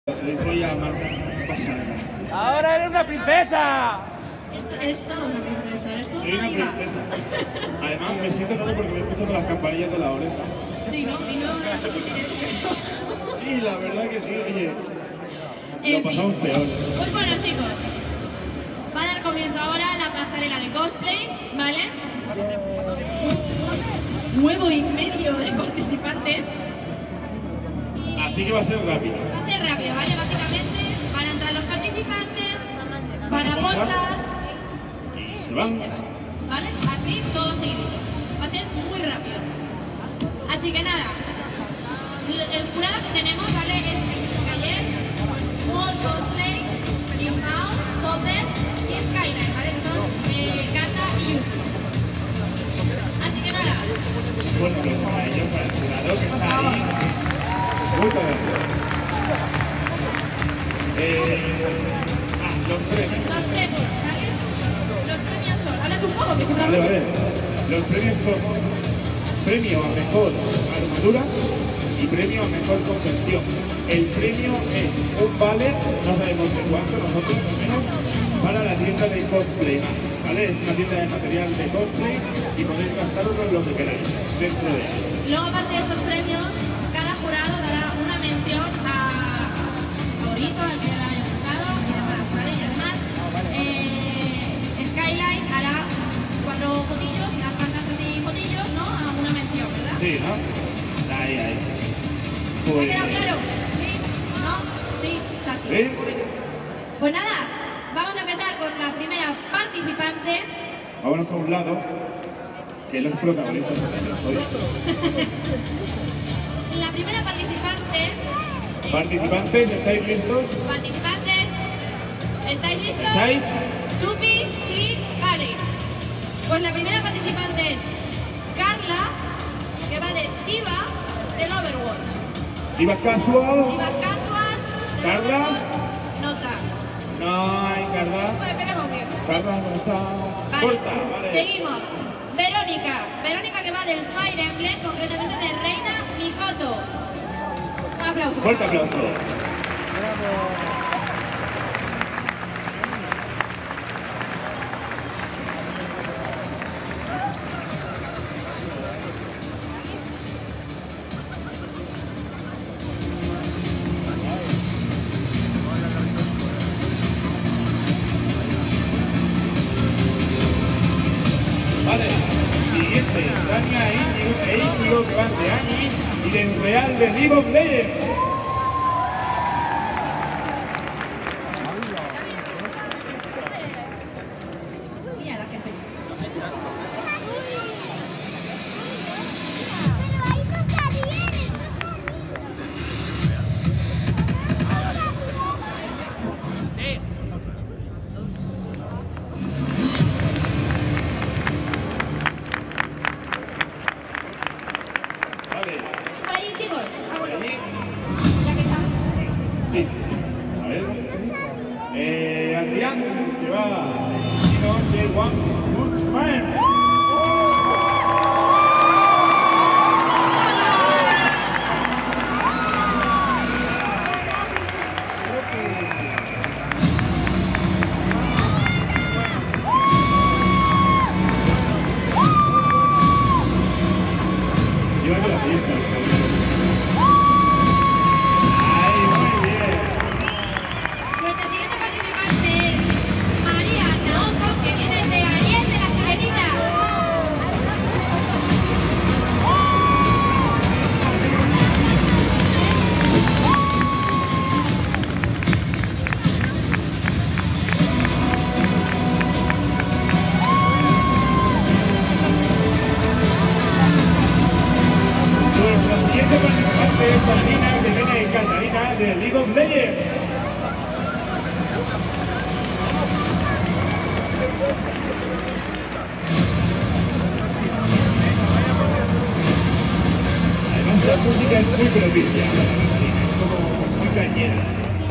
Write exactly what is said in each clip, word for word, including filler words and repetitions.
Voy a marcar pasarela. ¡Ahora eres una princesa! Esto, eres toda una princesa, eres toda Soy una una diva. princesa. Además, me siento raro porque me escucho con las campanillas de la oreja. Sí, ¿no? Y no... Sí, la verdad que sí, oye. En Lo pasamos fin. peor. Pues bueno, chicos. Va a dar comienzo ahora la pasarela de cosplay, ¿vale? Nuevo y medio de participantes. Y Así que va a ser rápido. va a ser rápido, ¿vale? Básicamente van a entrar los participantes, van a Posar. posar Y se y van. se van, ¿vale? Así, todo seguidito. Va a ser muy rápido. Así que nada, el, el jurado que tenemos, ¿vale? Es el mismo que ayer, Wall Cosplay, Newhouse, Topper y Skyline, ¿vale? Que son eh, Kata y Yuki. Así que nada, Bueno, pues para ellos, para el jurado que está ahí. Muchas gracias. Eh, ah, los premios. los premios, ¿vale? Los premios son, háblate un poco, que siempre Vale, hablo vale. Los premios son premio a mejor armadura y premio a mejor confección. El premio es un vale, no sabemos de cuánto, nosotros al menos, para la tienda de cosplay. ¿Vale? Es una tienda de material de cosplay y podéis gastaros lo que queráis dentro de ella. Luego, aparte de estos premios, cada jurado dará una mención a favorito, al que le haya gustado y demás, ¿vale? Y además, eh, Skyline hará cuatro fotillos, las bandas así fotillos, ¿no? A una mención, ¿verdad? Sí, ¿no? Ahí, ahí. ¿Te Pues, ha quedado claro? ¿Sí? ¿No? ¿Sí? Chachi. ¿Sí? Venga. Pues nada, vamos a empezar con la primera participante. vámonos a un lado, que los protagonistas son ellos hoy. La primera participante... Participantes, ¿estáis listos? Participantes, ¿estáis listos? ¿Estáis? Chupi y Harry. Pues la primera participante es Carla, que va de Diva del Overwatch. Diva Casual. Diva Casual del Carla. Overwatch. Nota. No hay Carla. Pues empezamos bien. Carla no está. Vale. Corta, vale. Seguimos. Verónica. Verónica que va del Fire Emblem, concretamente de Reina Mikoto. Un aplauso. por Fuerte favor. aplauso. Vale, siguiente, Tania e Íñigo, e Íñigo que van de Ani y del Real de League of Legends. Mira la que hace. Vale, Por allí, chicos. Ah, bueno. allí. Ya que está. Sí, a ver. Eh, Adrián, que va vestido de One Punch Man. Lleva la fiesta. Ay, muy bien. Nuestra siguiente participante es María Naoko, que viene de Ariel de la Sirenita. Nuestra siguiente participante es Salina, que viene de Catalina de League of Legends. Además, la música es muy propicia para Catalina, es como muy cañera.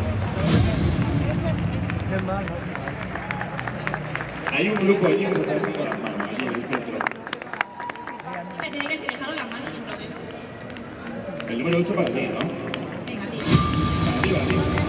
Hay un grupo allí que se está dejando las manos, allí en el centro. Que se diga que se dejaron las manos en lo de... El número ocho para ti, ¿no? Venga, tío. Para ti, para ti.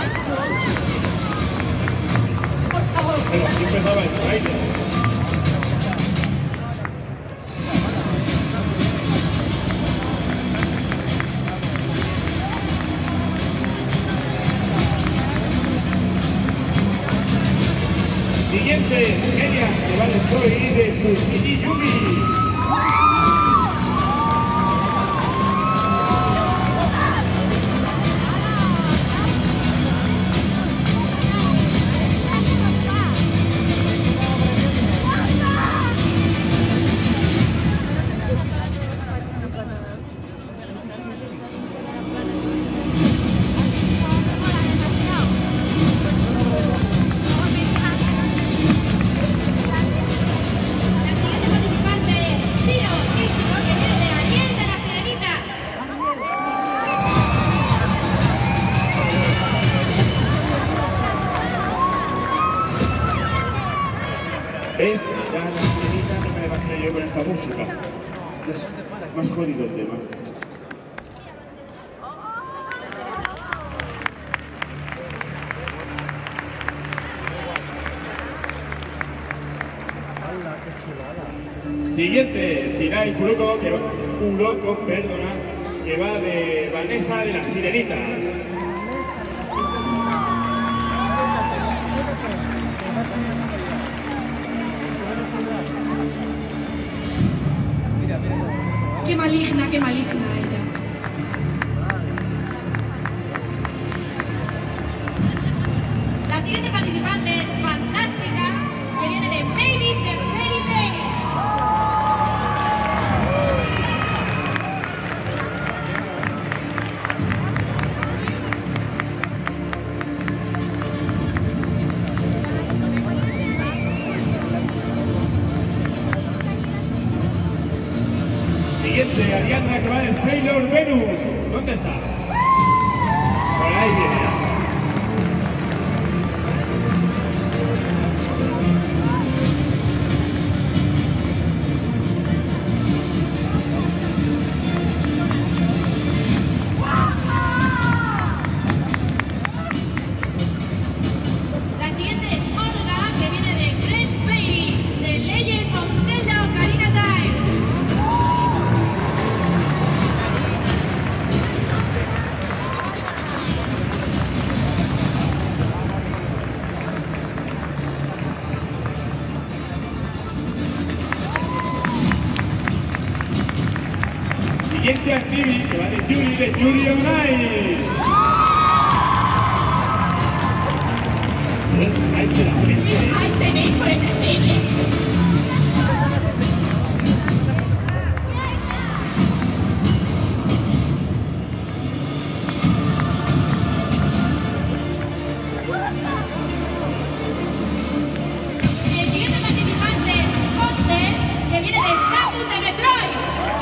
Por favor. Pero así empezaba el baile. Siguiente, Ella, que va de Soy de Fushigi Yumi. ¿Ves? Ya la sirenita no me la imagino yo con esta música. Es más jodido el tema. Siguiente, Shirai Kuroko, que va, Kuroko, perdona, que va de Vanessa de la Sirenita. Qué maligna, qué maligna ella. La siguiente participante es fantástica, que viene de Babies de Fairy Tail. Siguiente, Ariadna, que va de Sailor Venus. ¿Dónde está? Por ahí viene. La siguiente es Olga, que viene de Great Fairy, de Legend of Zelda Ocarina of Time. Siguiente activi, que va de Yuri, de Yuri on Ice. El hype de la gente. ¡Ahí tenéis por este cine! Y el siguiente participante es Ponte, que viene de Samus de Metroid.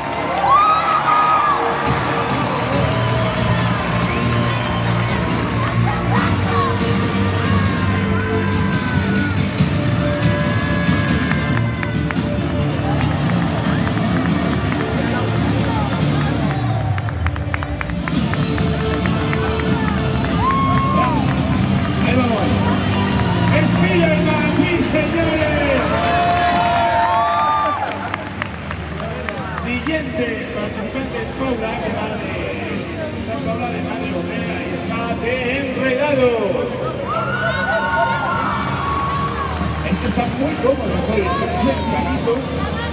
Ahí vamos. Spider-Man, sí, señores. Siguiente participante es Paula, que va de... Está Paula de Madre Omega y está de Enredados. Es que están muy cómodos hoy, están sentaditos.